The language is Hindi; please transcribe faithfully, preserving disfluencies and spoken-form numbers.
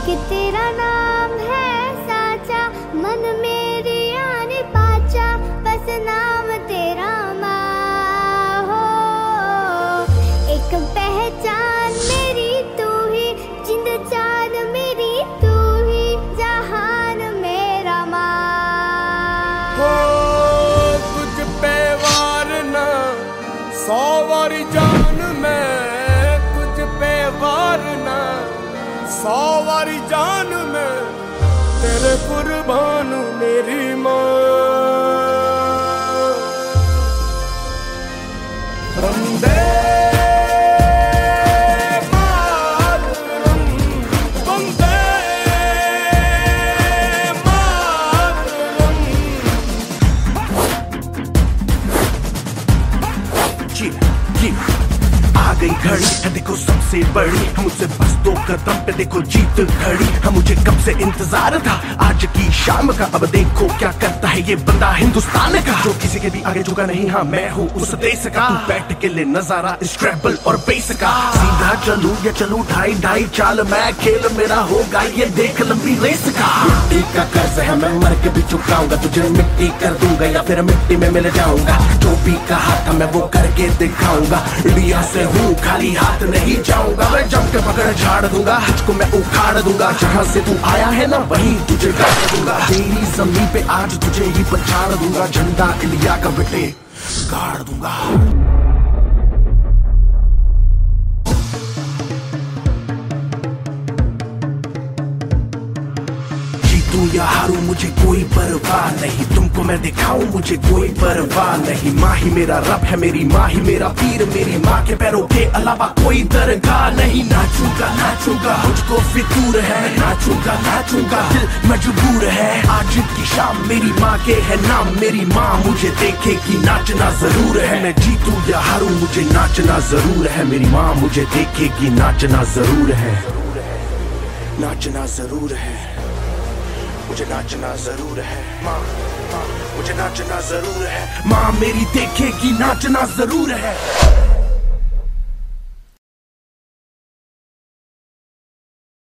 कि तेरा नाम है साचा, मन मेरी आने पाचा, बस नाम तेरा माँ हो। एक पहचान मेरी तू ही, जिंद जान मेरी तू ही, जहान मेरा माँ हो। तुझ पे वारना सौ वारी जान में, तुझ पे वारना सौ वारी जान में, तेरे कुर्बान मेरी माँ। वंदे मातरम, वंदे मातरम। जी जी आ गई घड़ी है देखो सबसे बड़ी, हम मुझसे बस दो कदम पे देखो जीत खड़ी। हम मुझे कब से इंतजार था आज की शाम का, अब देखो क्या करता है ये बंदा हिंदुस्तान का, जो किसी के भी आगे झुका नहीं। हाँ मैं हूँ उस देश का, तू बैठ के ले नजारा इस ट्रैवल और बेस का। सीधा चलूं या चलूं ढाई ढाई चाल, मैं खेल मेरा होगा ये देख लंबी रेस का। मिट्टी का कर्ज है मैं मर के भी चुकाऊंगा, तुझे मिट्टी कर दूंगा या फिर मिट्टी में मिल जाऊंगा। जो भी कहा था मैं वो करके दिखाऊंगा, इंडिया से हूँ खाली हाथ नहीं जाऊंगा। मैं जम के पकड़ झाड़ दूंगा, तुझको मैं उखाड़ दूंगा। जहाँ से तू आया है ना वहीं तुझे गाड़ दूंगा। तेरी जमीन पे आज तुझे ही पछाड़ दूंगा, झंडा इंडिया का बेटे गाड़ दूंगा। जीतूं या हारूं मुझे कोई परवाह नहीं, तुमको मैं दिखाऊं मुझे कोई परवाह नहीं। माँ ही मेरा रब है, मेरी माँ ही मेरा पीर, मेरी माँ के पैरों के अलावा कोई दरगाह नहीं। नाचूंगा नाचूंगा मुझको फितूर है, नाचूंगा नाचूंगा दिल मजबूर है। आज की शाम मेरी माँ के है नाम, मेरी माँ मुझे देखेगी नाचना जरूर है। मैं जीतूं या हारूं मुझे नाचना जरूर है, मेरी माँ मुझे देखेगी नाचना जरूर है। नाचना जरूर है, मुझे नाचना जरूर है। माँ माँ मुझे नाचना जरूर है, माँ मेरी देखेगी नाचना जरूर है।